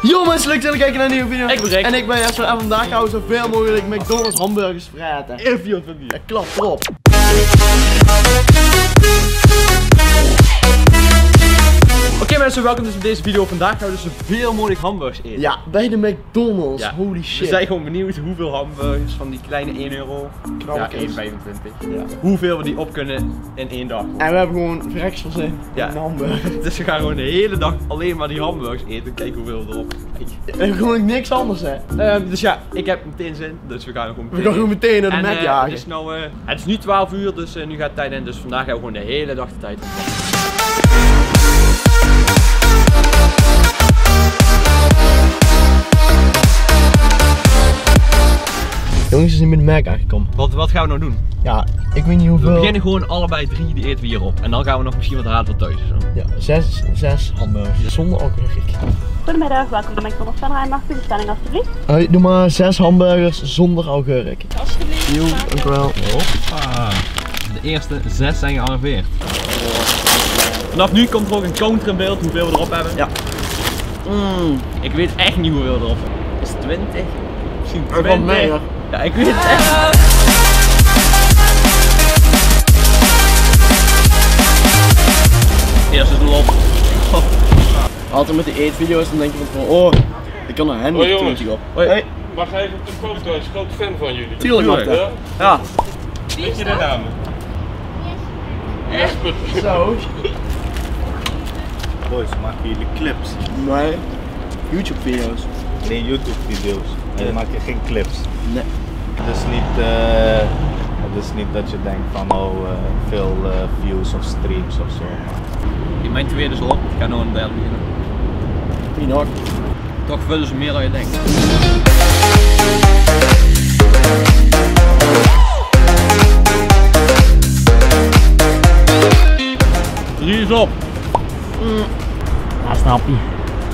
Yo mensen, leuk dat jullie kijken naar een nieuwe video. Ik ben Rick. En ik ben Jesper en vandaag gaan we zoveel mogelijk McDonald's hamburgers vreten. If you van die. Klap erop. Oké mensen, welkom dus bij deze video. Vandaag gaan we dus zoveel mogelijk hamburgers eten. Ja, bij de McDonald's. Ja. Holy shit. We zijn gewoon benieuwd hoeveel hamburgers van die kleine 1 euro, ja 1,25, Ja. hoeveel we die op kunnen in 1 dag. En we hebben gewoon vreks van zin in een hamburger. Dus we gaan gewoon de hele dag alleen maar die hamburgers eten en kijken hoeveel we erop krijgen. We hebben gewoon niks anders hè. Dus ja, ik heb meteen zin, dus we gaan gewoon meteen. We gaan gewoon meteen naar de Mac jagen. Het is nu 12 uur, dus nu gaat de tijd in. Dus vandaag gaan we gewoon de hele dag de tijd in. Jongens, we zijn met de Mac aangekomen. Wat gaan we nou doen? Ja, ik weet niet hoeveel. We beginnen gewoon allebei 3, die eten we hier op. En dan gaan we nog misschien wat halen voor thuis of zo. Ja, 6 hamburgers zonder alcohol. Goedemiddag, welkom bij McDonald's. Mag u de bestelling alstublieft? Hoi, doe maar 6 hamburgers zonder augurk. Alsjeblieft. Jo, dankjewel. Hoppa. De eerste 6 zijn gearriveerd. Vanaf nu komt er ook een counter in beeld hoeveel we erop hebben. Ja. Ik weet echt niet hoeveel we erop hebben. Is het 20? Misschien 20? Van mij hoor. Ja, ik weet het echt. Eerst is de lop. Altijd met die eetvideo's dan denk je van oh, ik kan een handy jongens. op. Hoi. Hey. Mag even op de foto, hij is een grote fan van jullie. Tuurlijk mag dat. Ja? Ja. Weet je de naam? Jesper. Zo. Boys, maken jullie clips? Nee. YouTube video's. Nee, YouTube video's. En dan maak je geen clips. Nee. Het is niet dat je denkt van veel views of streams of zo. In mijn tweede is al op. Ik ga nog een derde beginnen. Wie nog? Toch vullen ze meer dan je denkt. Drie is op. Ja, snap je.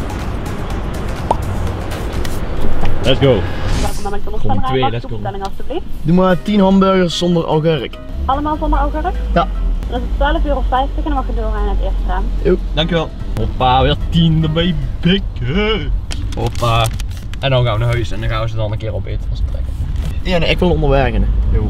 Let's go. Welkom bij McDonald's. Kom, Mag twee, u let's de go. bestelling alstublieft? Doe maar 10 hamburgers zonder augurk. Allemaal zonder augurk? Ja. Dat is €12,50 en dan mag u doorgaan in het eerste raam. Dankjewel. Hoppa, weer 10 erbij. Bikken. Hoppa. En dan gaan we naar huis en dan gaan we ze dan een keer opeten als het trekt. Ja, nee, ik wil onderwerken. Jo.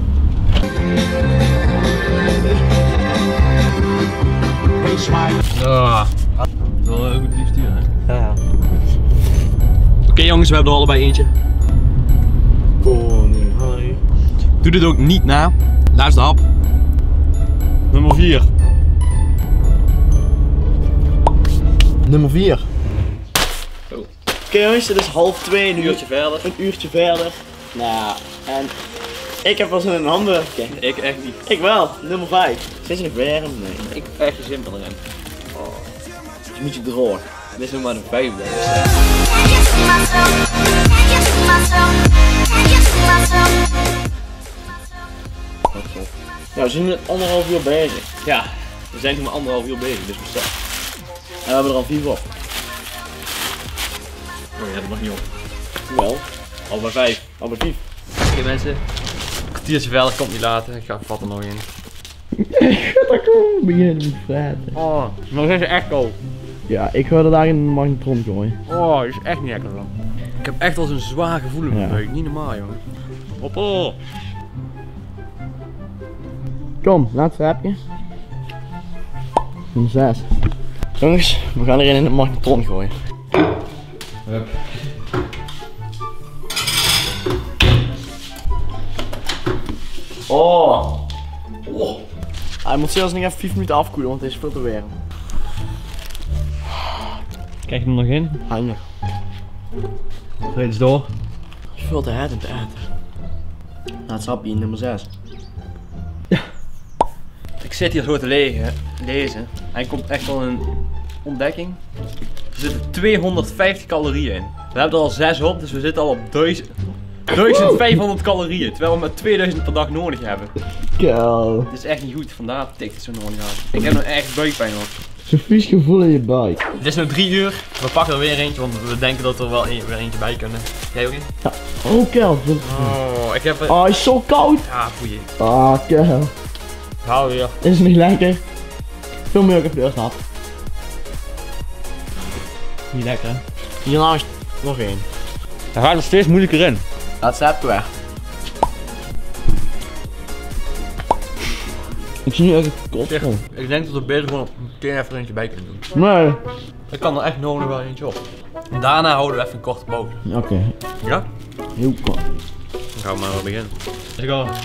Ja. Wel een goed lief sturen, hè? Ja. Oké jongens, we hebben er allebei eentje. Koning Harry. Doe dit ook niet na. Daar is de hap. Nummer 4. Nummer 4. Oh. Oké jongens, het is 1:30 nu. Een uurtje verder. Een uurtje verder. Nou, en ik heb wel zin in een hamburger. Ik echt niet. Ik wel, nummer 5. Zit je nog warm? Nee. Ik heb echt geen zin meer erin. Je moet je droog. Dit is nog maar een 5e. Nou, we zijn nu met 1,5 uur bezig. Ja, we zijn nu maar 1,5 uur bezig, dus we En we hebben er al 4 op. Oh, je hebt het nog niet op. Wel, Al bij 5. al bij 5. Oké mensen, een kwartiertje verder, komt niet later. Ik ga vat er nog in. Dat kan beginnen met praten. Oh, maar zijn ze echt koud. Ja, ik ga er daar in de magnetron gooien. Oh, dat is echt niet lekker dan. Ik heb echt al zo'n zwaar gevoel in mijn Ja. buik, niet normaal jongen. Hoppa. Kom, laatste hapje. Nummer 6. Jongens, we gaan erin in de magnetron gooien. Hup. Oh. Hij moet zelfs nog even 5 minuten afkoelen, want het is veel te warm. Krijg je hem nog in? Hangen. Rijd eens door. Het is veel te hard en te eten. Laatste hapje in nummer 6. Ik zit hier zo te lezen. Hij komt echt al een ontdekking. Er zitten 250 calorieën in. We hebben er al 6 op, dus we zitten al op 1500 calorieën. Terwijl we maar 2000 per dag nodig hebben. Kou. Het is echt niet goed, vandaar tikt het zo nodig aan. Ik heb nog echt buikpijn hoor. Zo'n vies gevoel in je buik. Het is nu 3 uur. We pakken er weer eentje, want we denken dat er wel weer eentje bij kunnen. Jij ook in? Ja. Oh, koud. Oh, ik heb... Oh, hij is zo koud. Ja, boeien. Ah, koud. Hou weer. Is het niet lekker? Veel melk op de eerste hap. Niet lekker hè? Hiernaast Nog één. Hij gaat er steeds moeilijker in. Dat is het weg. Ik zie nu echt het Zeg, ik denk dat we beter gewoon meteen even eentje bij kunnen doen. Nee. Ik kan er echt nog wel eentje op. En daarna houden we even een korte pauze. Oké. Ja? Heel kort. Dan gaan we maar beginnen. Dus ik ga.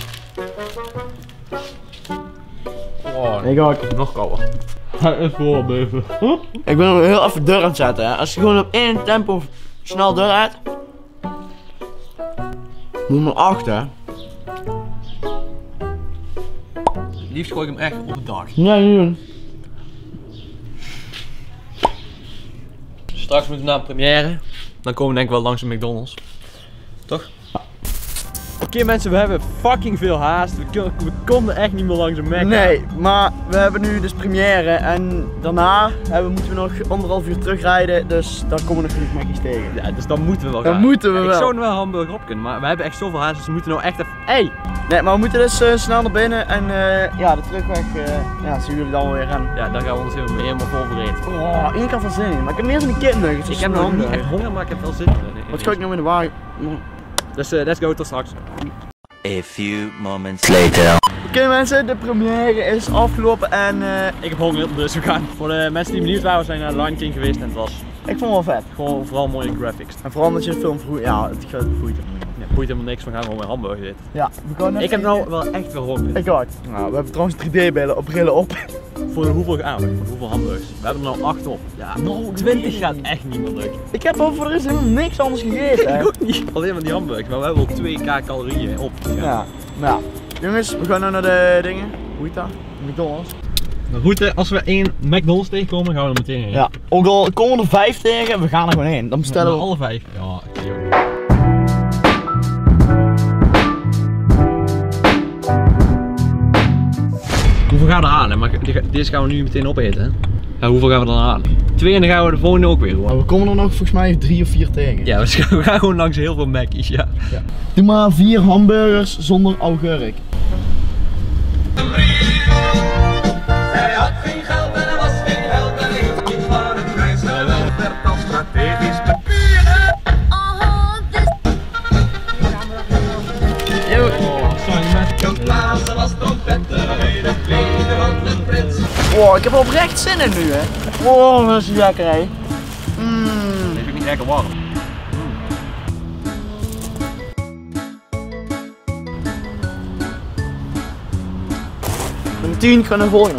Oh, Ik ook. nog kouder. Hij is voor, baby. Ik ben hem heel even deur aan het zetten. Hè. Als je gewoon op één tempo snel deur uit. Moet maar 8 hè. Liefst gooi ik hem echt op het dak. Nee, niet doen. Straks moeten we naar de première. Dan komen we denk ik wel langs de McDonald's. Toch? Oké mensen, we hebben fucking veel haast. We konden echt niet meer langs de Mac. Nee, maar we hebben nu dus première en daarna moeten we nog 1,5 uur terugrijden, dus dan komen we nog genoeg Mac's tegen. Ja, dus dan moeten we wel gaan. Dan moeten we wel. Ik zou nog wel hamburger op kunnen, maar we hebben echt zoveel haast, dus we moeten nou echt even... Hey! Nee, maar we moeten dus snel naar binnen en ja, de terugweg ja, zien jullie dan weer aan. Ja, dan gaan we ons helemaal voorbereid. Oh, ik heb er zin in, maar ik heb niet eens een kipnuggets. Ik heb nog niet echt honger, maar ik heb wel zin in. Wat ga ik nou in de wagen? Dus let's go, tot straks. A few moments later. Oké mensen, de première is afgelopen en Ik heb honger, dus we gaan. Voor de mensen die benieuwd waren, we zijn naar Lion King geweest en het was ik vond het wel vet. gewoon vooral mooie graphics. En vooral omdat je de film vroeg, ja, het boeit hem. Ja, boeit helemaal niks, we gaan gewoon weer hamburger eten. Ja, we gaan Ik heb nou wel echt wel honger. Ik ook. Nou, we hebben trouwens 3D-brillen op. Voor hoeveel voor hoeveel hamburgers? We hebben er nou 8 op. Ja, nou, 20 gaat echt niet meer lukken. Ik heb over er is helemaal niks anders gegeten. Hè? Ik ook niet. Alleen maar die hamburgers, maar we hebben al 2k calorieën op. Ja, nou ja. Jongens, we gaan nu naar de dingen. Hoe heet dat? McDonald's. De route, als we één McDonald's tegenkomen, gaan we er meteen heen. Ja, ook al komen er 5 tegen, we gaan er gewoon heen. Dan bestellen we alle 5. Ja, oké. Hoeveel gaan we er aan? Hè? Maar deze gaan we nu meteen opeten. Hè? Ja, hoeveel gaan we er aan? 2 en dan gaan we de volgende ook weer. Maar we komen er nog volgens mij 3 of 4 tegen. Ja, we gaan gewoon langs heel veel Mac's, ja. Doe maar 4 hamburgers zonder augurk. Hij had geen geld en hij was geen held en heeft niet van het prijs. Wel werd al strategisch bepieren. Een blazen was trompetten bij de tweede van de prins. Wow, ik heb oprecht zin in nu hè. Wow, dat is lekker hè. Deze is niet lekker warm. Een 10, ik ga naar de volgende.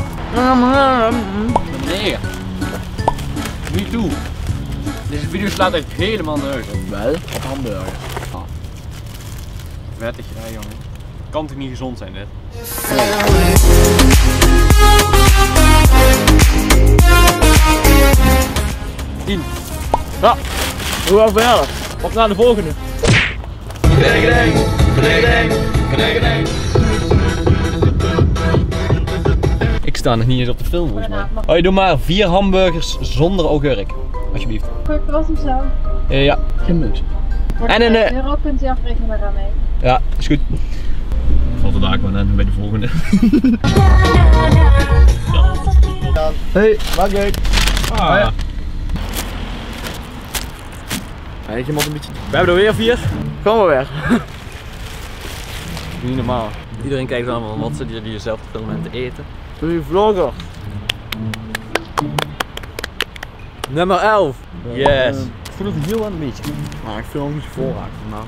9. Niet toe. Deze video slaat echt helemaal nergens op. Wel, op hamburger. Vettig, ja jongen. Kan toch niet gezond zijn dit? Tien. Ja, hoe oud ben je? Op naar de volgende. Ik sta nog niet eens op de film volgens mij. Oh, je doet maar 4 hamburgers zonder augurk. Alsjeblieft. Kort was hem zo. Ja. Geen niks. En een euro kunt u afrekenen daarmee. Ja, is goed. Valt er daar gewoon aan bij de volgende. Hey, maak ik. Ah. Weet je moet een beetje. We hebben er weer 4. Kom maar weer. Niet normaal. Iedereen kijkt dan van wat zit hier zelf te filmen en te eten. Doe je vlogger. Nummer 11. Yes. Ik voel het heel aan een beetje. Maar ik film niet voorraad vandaag.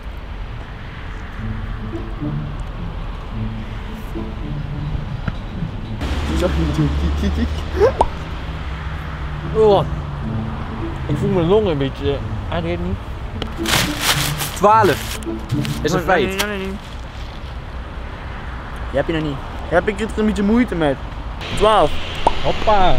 Je zag niet doen. Oh. Ik voel mijn longen een beetje. Hij weet niet. 12. Is een feit. Nee. Die heb je nog niet. Heb ik er een beetje moeite met. 12. Hoppa.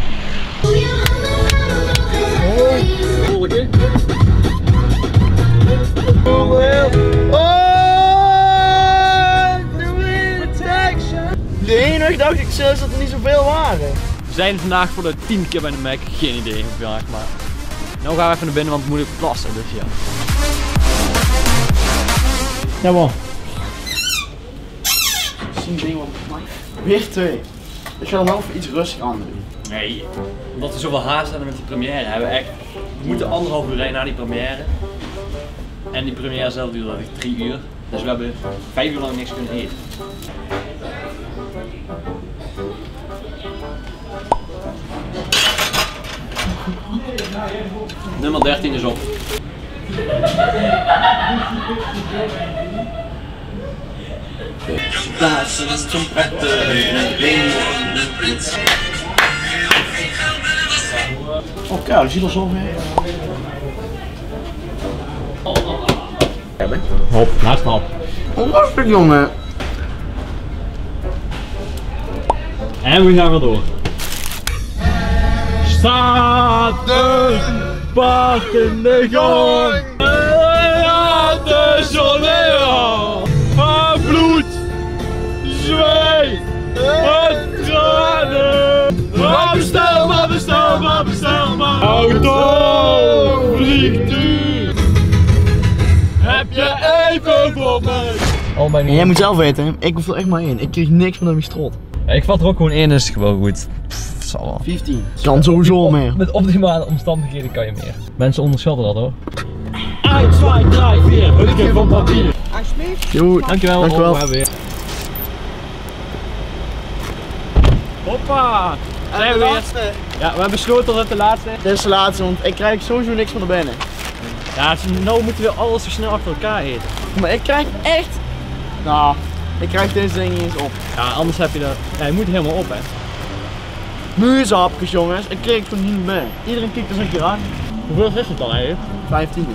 De ene dag dacht ik zelfs dat er niet zoveel waren. We zijn vandaag voor de 10 keer bij de Mac. Geen idee hoeveel eigenlijk, maar. Nou gaan we even naar binnen, want het moet ik plassen, dus ja. Jawel. Weer 2. Ik ga er wel even iets rustig aan doen. Nee, omdat we zoveel haast hebben met die première, hebben we echt... We moeten 1,5 uur rijden na die première. En die première zelf duurde 3 uur. Dus we hebben 5 uur lang niks kunnen eten. Nummer 13 is op. Oh Karel, je ziet er zo mee. Hop, laatste hap. Oh, lastig jongen. En we gaan weer door. Staat de paard in de gang. De zonneer. Van bloed, zweet en tranen. Maar bestel maar, bestel maar, bestel maar. Auto, vliegtuig. Heb je even voor mij? En jij moet zelf weten, ik hoef er echt maar in. Ik kreeg niks van hem strot. Ik vat er ook gewoon in, is het gewoon goed. Pff, zal wel. 15. Kan sowieso meer. Met optimale omstandigheden kan je meer. Mensen onderschatten dat hoor. 1, 2, 3, 4, hulpje van papier. Alsjeblieft. Jo, Dankjewel. dankjewel. We hebben weer. Hoppa! Zijn we weer. Ja, we hebben besloten dat het de laatste is. Dit is de laatste, want ik krijg sowieso niks van de binnen. Ja, nou moeten we alles zo snel achter elkaar eten. Maar ik krijg echt... Nou, ik krijg deze ding niet eens op. Ja, anders heb je dat. Ja, je moet helemaal op hè. Muurzaapjes jongens, ik kreeg het gewoon niet meer binnen. Iedereen kijkt er eens een keer aan. Hoeveel is het dan eigenlijk? 15.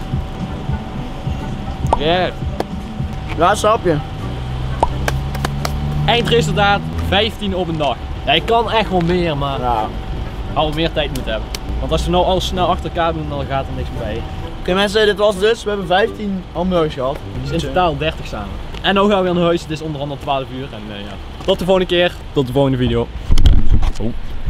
Ja. Laatste hapje. Eindresultaat 15 op een dag. Ja, je kan echt wel meer, maar Ja. hadden we meer tijd moeten hebben. Want als we nou alles snel achter elkaar doen, dan gaat er niks meer bij. Oké mensen, dit was dus. We hebben 15 hamburgers gehad. Dus in totaal 30 samen. En nu gaan we weer naar huis, het is onder andere 12 uur. En ja, tot de volgende keer, tot de volgende video. Oh.